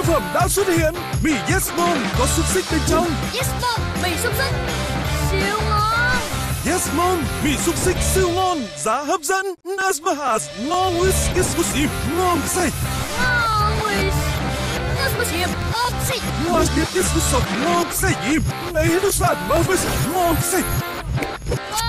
phẩm đã xuất hiện. Mì Yes Mom có xúc xích bên trong. Yes Mom, mì xúc xích siêu ngon. Yes Mom, mì xúc xích siêu ngon, giá hấp dẫn. Nasmahas, ngon with exclusive, ngon say. Ngon with exclusive, ngon say. Ngon with exclusive, ngon say. Lấy nước sản bao với ngon say.